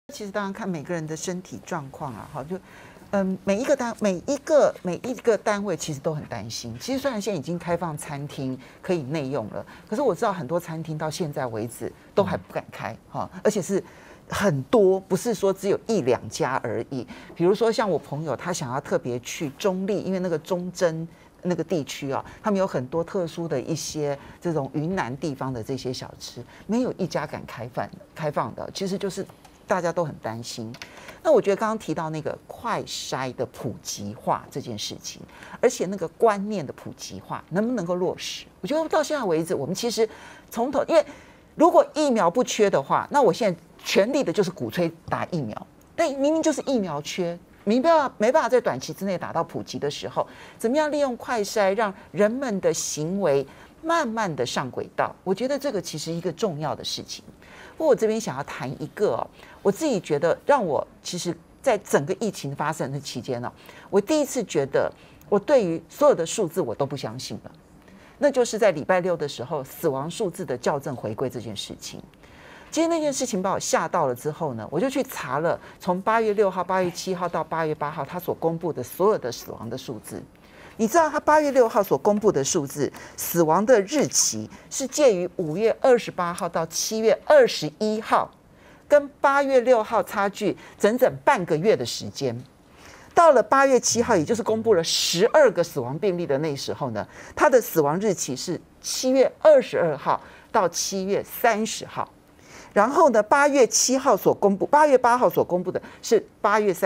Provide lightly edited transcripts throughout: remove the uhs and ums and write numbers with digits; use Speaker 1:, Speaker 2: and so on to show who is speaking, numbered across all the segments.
Speaker 1: 其实当然看每个人的身体状况啊，哈，就每一个单位其实都很担心。其实虽然现在已经开放餐厅可以内用了，可是我知道很多餐厅到现在为止都还不敢开哈，而且是很多，不是说只有1、2家而已。比如说像我朋友，他想要特别去中立，因为那个中正那个地区啊，他们有很多特殊的一些这种云南地方的这些小吃，没有一家敢开放的，其实就是大家都很担心。那我觉得刚刚提到那个快筛的普及化这件事情，而且那个观念的普及化能不能够落实？我觉得到现在为止，我们其实从头，因为如果疫苗不缺的话，那我现在全力的就是鼓吹打疫苗，但明明就是疫苗缺。没办法在短期之内达到普及的时候，怎么样利用快筛让人们的行为慢慢的上轨道？我觉得这个其实一个重要的事情。不过我这边想要谈一个我自己觉得让我其实在整个疫情发生的期间我第一次觉得我对于所有的数字我都不相信了，那就是在礼拜6的时候死亡数字的校正回归这件事情。今天那件事情把我吓到了之后呢，我就去查了从8月6号、8月7号到8月8号他所公布的所有的死亡的数字。你知道他8月6号所公布的数字，死亡的日期是介于5月28号到7月21号，跟8月6号差距整整半个月的时间。到了8月7号，也就是公布了12个死亡病例的那时候呢，他的死亡日期是7月22号到7月30号。然后呢，8月7号所公布，8月8号所公布的是7月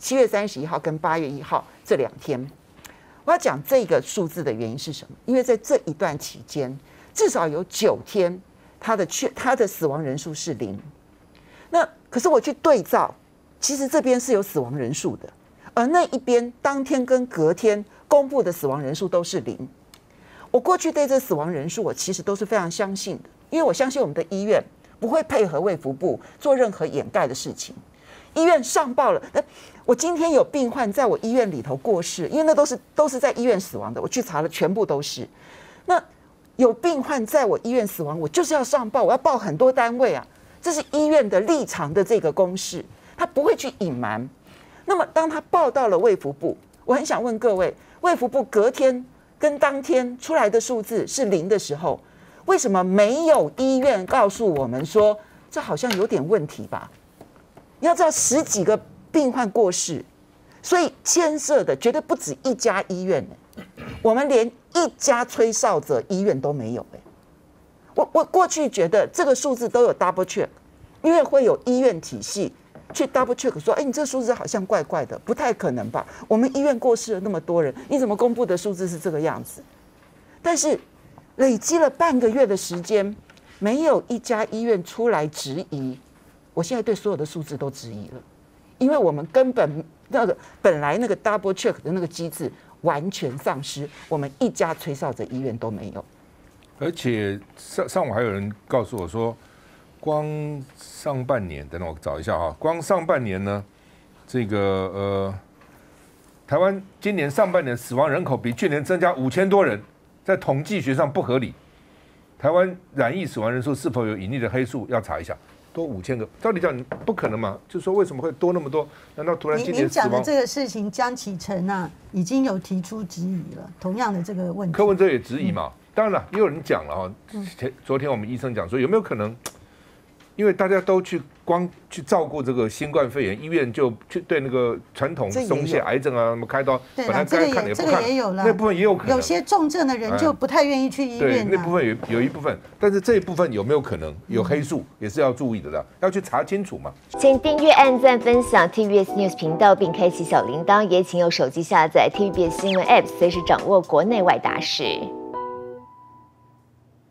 Speaker 1: 31号跟8月1号这2天。我要讲这个数字的原因是什么？因为在这一段期间，至少有9天，他的死亡人数是0。那可是我去对照，其实这边是有死亡人数的，而那一边当天跟隔天公布的死亡人数都是0。我过去对这死亡人数，我其实都是非常相信的，因为我相信我们的医院不会配合卫福部做任何掩盖的事情。医院上报了，我今天有病患在我医院里头过世，因为那都是在医院死亡的，我去查了，全部都是。那有病患在我医院死亡，我就是要上报，我要报很多单位啊，这是医院的立场的这个公示，他不会去隐瞒。那么当他报到了卫福部，我很想问各位，卫福部隔天跟当天出来的数字是0的时候，为什么没有医院告诉我们说这好像有点问题吧？你要知道10几个病患过世，所以牵涉的绝对不止1家医院，我们连1家吹哨者医院都没有。我过去觉得这个数字都有 double check， 因为会有医院体系去 double check 说，你这数字好像怪怪的，不太可能吧？我们医院过世了那么多人，你怎么公布的数字是这个样子？但是累积了半个月的时间，没有1家医院出来质疑。我现在对所有的数字都质疑了，因为我们根本本来那个 double check 的那个机制完全丧失，我们1家吹哨者医院都没有。
Speaker 2: 而且上午还有人告诉我说，光上半年，等等我找一下哈，光上半年呢，这个台湾今年上半年死亡人口比去年增加5000多人，在统计学上不合理。台湾染疫死亡人数是否有隐匿的黑数？要查一下。多5000个，照理讲不可能嘛？就说为什么会多那么多？难道突然今年死亡？
Speaker 3: 您讲的这个事情，江启臣已经有提出质疑了，同样的这个问题。
Speaker 2: 柯文哲也质疑嘛？当然了，也有人讲了昨天我们医生讲说，有没有可能，因为大家都光去照顾这个新冠肺炎，医院就去对那个传统松懈癌症啊什么开刀，本来该看的也不看，
Speaker 3: 这个也有了，
Speaker 2: 那部分也有可能。
Speaker 3: 有些重症的人就不太愿意去医院。
Speaker 2: 对，那部分有一部分，但是这一部分有没有可能有黑数，也是要注意的啦，要去查清楚嘛。
Speaker 4: 请订阅、按赞、分享 TVBS News 频道，并开启小铃铛，也请用手机下载 TVBS 新闻 App， 随时掌握国内外大事。